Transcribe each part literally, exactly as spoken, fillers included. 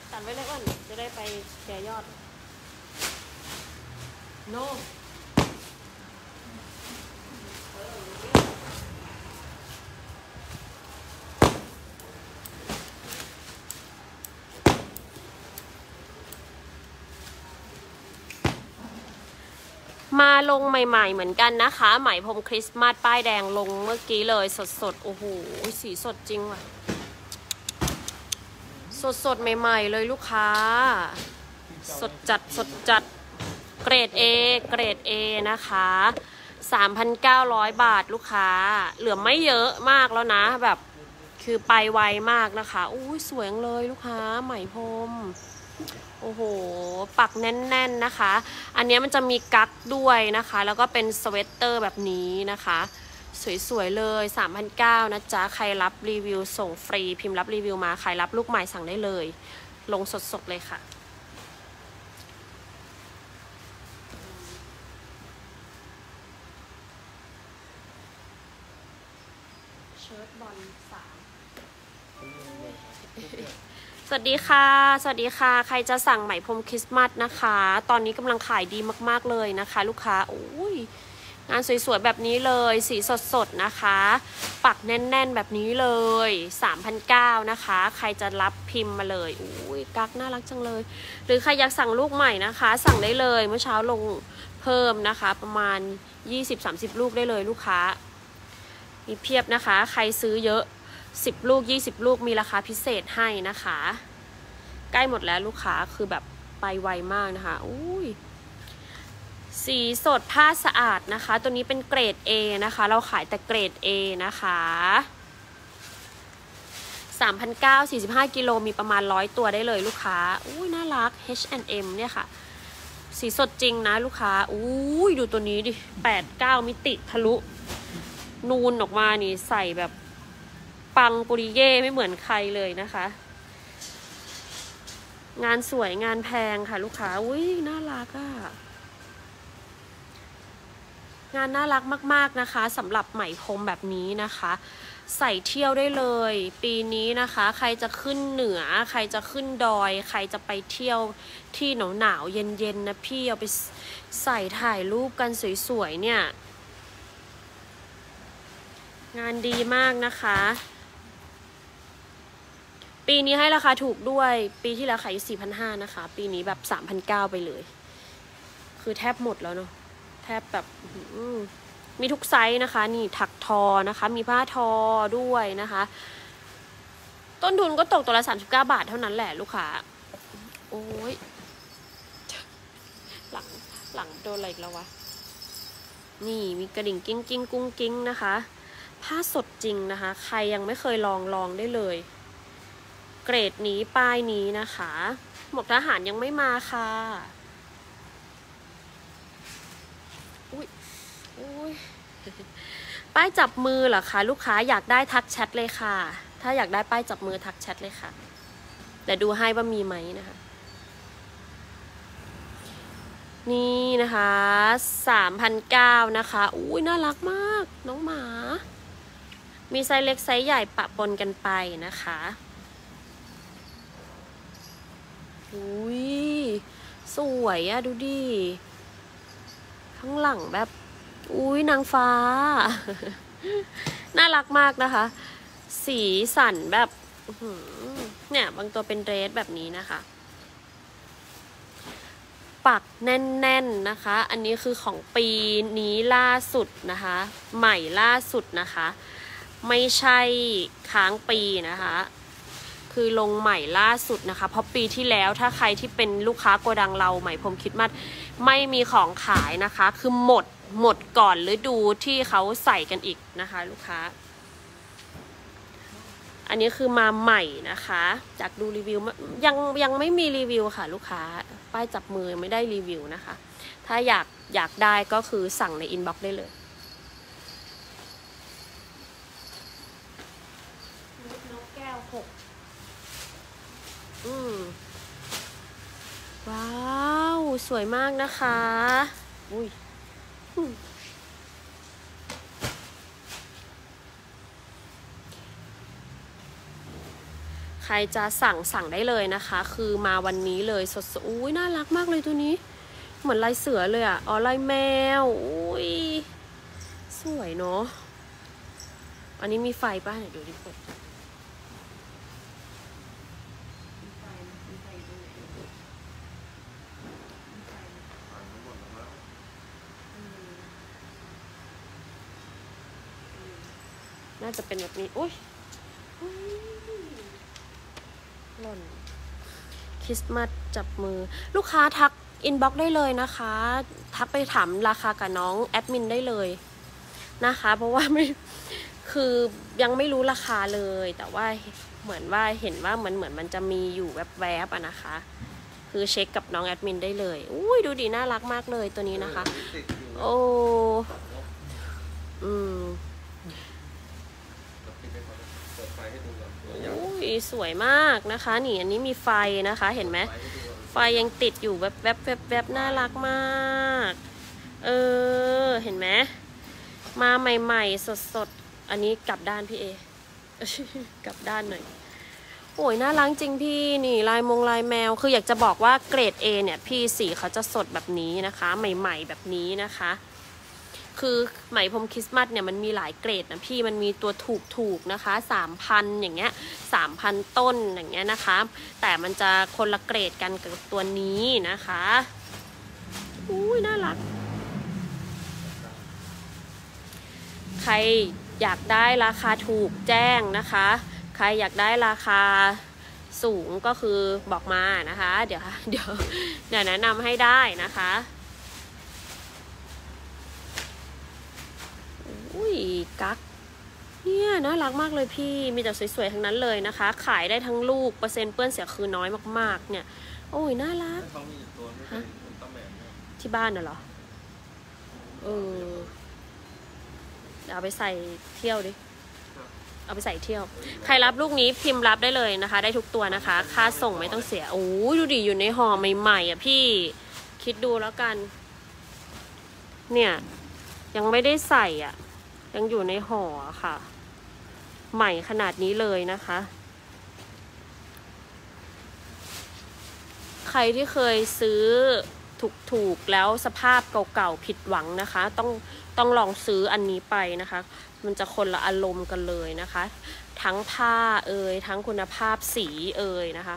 ตัดไว้เลยก่อนจะได้ไปแก่ยอดโน no. มาลงใหม่ๆเหมือนกันนะคะไหมพรมคริสต์มาสป้ายแดงลงเมื่อกี้เลยสดๆโอ้โหสีสดจริงว่ะสดๆใหม่ๆเลยลูกค้าสดจัดสดจัดเกรด A เกรด A นะคะ สามพันเก้าร้อย บาทลูกค้าเหลือไม่เยอะมากแล้วนะแบบคือไปไวมากนะคะอุ้ยสวยเลยลูกค้าไหมพรมโอ้โหปักแน่นๆนะคะอันนี้มันจะมีกั๊กด้วยนะคะแล้วก็เป็นสเวตเตอร์แบบนี้นะคะสวยๆเลย สามพันเก้าร้อย นะจ๊ะใครรับรีวิวส่งฟรีพิมพ์รับรีวิวมาใครรับลูกใหม่สั่งได้เลยลงสดๆเลยค่ะเชิ้ตบอลสามสวัสดีค่ะสวัสดีค่ะใครจะสั่งไหมพรมคริสต์มาสนะคะตอนนี้กำลังขายดีมากๆเลยนะคะลูกค้าโอ้ยงานสวยๆแบบนี้เลยสีสดๆนะคะปักแน่นๆแบบนี้เลย สามพันเก้าร้อย นะคะใครจะรับพิมพ์มาเลยอุ้ยกั๊กน่ารักจังเลยหรือใครอยากสั่งลูกใหม่นะคะสั่งได้เลยเมื่อเช้าลงเพิ่มนะคะประมาณ ยี่สิบถึงสามสิบ ลูกได้เลยลูกค้ามีเพียบนะคะใครซื้อเยอะสิบลูกยี่สิบลูกมีราคาพิเศษให้นะคะใกล้หมดแล้วลูกค้าคือแบบไปไวมากนะคะอุ้ยสีสดผ้าสะอาดนะคะตัวนี้เป็นเกรด A นะคะเราขายแต่เกรด A นะคะ สามพันเก้าร้อย สี่สิบห้ากิโลมีประมาณร้อยตัวได้เลยลูกค้าอุ้ยน่ารัก H แอนด์ เอ็ม เนี่ยค่ะสีสดจริงนะลูกค้าอุ้ยดูตัวนี้ดิแปด เก้ามิติทะลุนูนออกมานี่ใส่แบบปังปุริเย่ไม่เหมือนใครเลยนะคะงานสวยงานแพงค่ะลูกค้าอุ้ยน่ารักอ่ะงานน่ารักมากๆนะคะสำหรับไหมพรมแบบนี้นะคะใส่เที่ยวได้เลยปีนี้นะคะใครจะขึ้นเหนือใครจะขึ้นดอยใครจะไปเที่ยวที่หนาวหนาวเย็นเย็นนะพี่เอาไปใส่ถ่ายรูปกันสวยๆเนี่ยงานดีมากนะคะปีนี้ให้ราคาถูกด้วยปีที่แล้วขายอยู่ สี่พันห้าร้อย นะคะปีนี้แบบ สามพันเก้าร้อย ไปเลยคือแทบหมดแล้วเนาะแทบแบบมีทุกไซส์นะคะนี่ถักทอนะคะมีผ้าทอด้วยนะคะต้นทุนก็ตกตัวละสามสิบเก้าบาทเท่านั้นแหละลูกค้าโอ้ยหลังหลังโดนอะไรอีกแล้ววะนี่มีกระดิ่งกิ้งกิ้งกุ้งกิ้งนะคะผ้าสดจริงนะคะใครยังไม่เคยลองลองได้เลยเกรดนี้ป้ายนี้นะคะหมวกทหารยังไม่มาค่ะอุ้ยอุ้ยป้ายจับมือเหรอคะลูกค้าอยากได้ทักแชทเลยค่ะถ้าอยากได้ป้ายจับมือทักแชทเลยค่ะแต่ดูให้ว่ามีไหมนะคะนี่นะคะ สามพันเก้าร้อย นะคะอุ้ยน่ารักมากน้องหมามีไซส์เล็กไซส์ใหญ่ปะปนกันไปนะคะอุ้ยสวยอะดูดิข้างหลังแบบอุ้ยนางฟ้า น่ารักมากนะคะสีสันแบบเนี่ยบางตัวเป็นเดรสแบบนี้นะคะปักแน่นๆนะคะอันนี้คือของปีนี้ล่าสุดนะคะใหม่ล่าสุดนะคะไม่ใช่ค้างปีนะคะคือลงใหม่ล่าสุดนะคะเพราะปีที่แล้วถ้าใครที่เป็นลูกค้าโกดังเราไหมพรมคริสต์มาสไม่มีของขายนะคะคือหมดหมดก่อนฤดูที่เขาใส่กันอีกนะคะลูกค้าอันนี้คือมาใหม่นะคะจากดูรีวิวยังยังไม่มีรีวิวค่ะลูกค้าป้ายจับมือไม่ได้รีวิวนะคะถ้าอยากอยากได้ก็คือสั่งในอินบ็อกซ์ได้เลยนกแก้วหกอืมว้าวสวยมากนะคะอุ้ยใครจะสั่งสั่งได้เลยนะคะคือมาวันนี้เลยสดๆอุ้ยน่ารักมากเลยตัวนี้เหมือนลายเสือเลยอ่ะอ๋อลายแมวอุ้ยสวยเนาะอันนี้มีไฟป่ะเดี๋ยวดูดิเปิดน่าจะเป็นแบบนี้อุ้ยหล่นคริสต์มาสจับมือลูกค้าทักอินบ็อกซ์ได้เลยนะคะทักไปถามราคากับน้องแอดมินได้เลยนะคะเพราะว่าไม่คือยังไม่รู้ราคาเลยแต่ว่าเหมือนว่าเห็นว่าเหมือนเหมือนมันจะมีอยู่แวบๆอะนะคะคือเช็คกับน้องแอดมินได้เลยอุ้ยดูดีน่ารักมากเลยตัวนี้นะคะโอ้อืมอุ้ยสวยมากนะคะนี่อันนี้มีไฟนะคะเห็นไหมไฟยังติดอยู่แวบแวบแวบแวบน่ารักมากเออเห็นไหมมาใหม่ๆสดๆอันนี้กลับด้านพี่เอกลับด้านหน่อยโอ้ยน่ารักจริงพี่นี่ลายมงลายแมวคืออยากจะบอกว่าเกรด A เนี่ยพี่สีเขาจะสดแบบนี้นะคะใหม่ๆแบบนี้นะคะคือไหมพรมคริสต์มาสเนี่ยมันมีหลายเกรดนะพี่มันมีตัวถูกๆนะคะ สามพัน อย่างเงี้ย สามพัน ต้นอย่างเงี้ยนะคะแต่มันจะคนละเกรดกันกับตัวนี้นะคะอุ้ยน่ารักใครอยากได้ราคาถูกแจ้งนะคะใครอยากได้ราคาสูงก็คือบอกมานะคะเดี๋ยวเดี๋ยวเดี๋ยวแนะนำให้ได้นะคะอุ้ยกั๊กเนี่ยน่ารักมากเลยพี่มีแต่สวยๆทั้งนั้นเลยนะคะขายได้ทั้งลูกเปอร์เซ็นต์เปื้อนเสียคือน้อยมากๆเนี่ยโอ้ยน่ารักที่บ้านน่ะเหรอเออเอาไปใส่เที่ยวดิเอาไปใส่เที่ยวใครรับลูกนี้พิมพ์รับได้เลยนะคะได้ทุกตัวนะคะค่าส่งไม่ต้องเสียโอ้ยดูดิอยู่ในห่อใหม่ๆอ่ะพี่คิดดูแล้วกันเนี่ยยังไม่ได้ใส่อ่ะยังอยู่ในห่อค่ะใหม่ขนาดนี้เลยนะคะใครที่เคยซื้อถูกๆแล้วสภาพเก่าๆผิดหวังนะคะต้องต้องลองซื้ออันนี้ไปนะคะมันจะคนละอารมณ์กันเลยนะคะทั้งผ้าเอ่ยทั้งคุณภาพสีเอ่ยนะคะ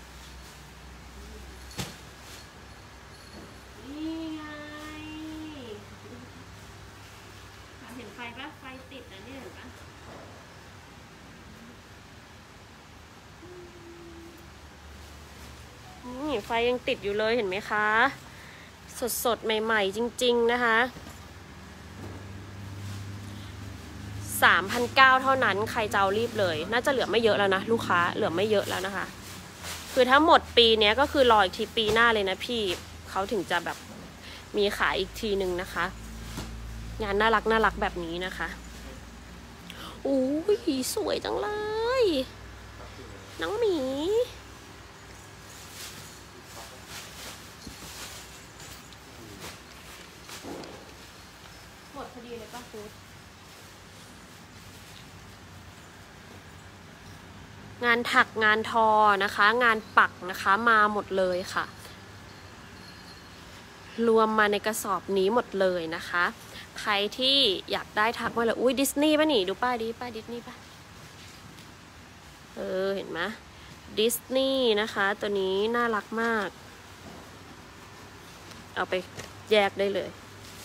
นี่ไงเห็นไฟปะไฟติดนะเนี่ยเห็นปะนี่ไฟยังติดอยู่เลยเห็นไหมคะสดๆใหม่ๆจริงๆนะคะสามพันเก้าร้อย เท่านั้นใครจะเอารีบเลยน่าจะเหลือไม่เยอะแล้วนะลูกค้าเหลือไม่เยอะแล้วนะคะคือถ้าหมดปีนี้ก็คือรออีกทีปีหน้าเลยนะพี่เขาถึงจะแบบมีขายอีกทีนึงนะคะงานน่ารักน่ารักแบบนี้นะคะอู้ยสวยจังเลยน้องหมีหมดพอดีเลยป่ะฟูดงานถักงานทอนะคะงานปักนะคะมาหมดเลยค่ะรวมมาในกระสอบนี้หมดเลยนะคะใครที่อยากได้ทักมาเลยอุ้ยดิสนีย์ป่ะนี่ดูป้ายดิป้ายดิสนีย์ป่ะเออเห็นไหมดิสนีย์นะคะตัวนี้น่ารักมากเอาไปแยกได้เลย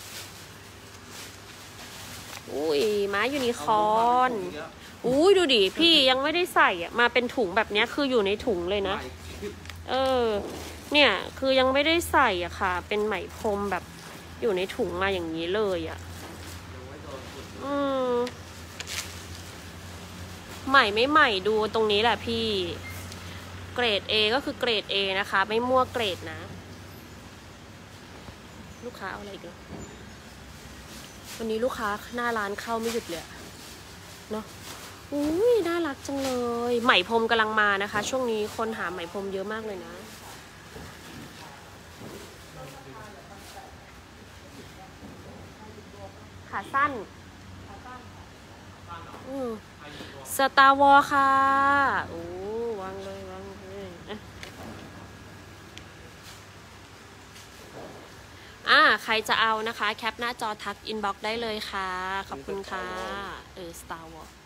อุ้ยม้ายูนิคอร์นอุ้ยดูดิพี่ยังไม่ได้ใส่อ่ะมาเป็นถุงแบบนี้คืออยู่ในถุงเลยนะเออเนี่ยคือยังไม่ได้ใส่อ่ะค่ะเป็นไหมพรมแบบอยู่ในถุงมาอย่างนี้เลยอ่ะอืมใหม่ไม่ใหม่ดูตรงนี้แหละพี่เกรด A ก็คือเกรด A นะคะไม่มั่วเกรดนะลูกค้าเอาอะไรอีกวันนี้ลูกค้าหน้าร้านเข้าไม่หยุดเลยเนาะอุ้ยน่ารักจังเลยไหมพรมกำลังมานะคะช่วงนี้คนหาไหมพรมเยอะมากเลยนะขาสั้นอืมสตาร์วอร์ค่ะโอ้วางเลอ่าใครจะเอานะคะแคปหน้าจอทักอินบ็อกซ์ได้เลยค่ะขอบคุณค่ะเออ Star Wars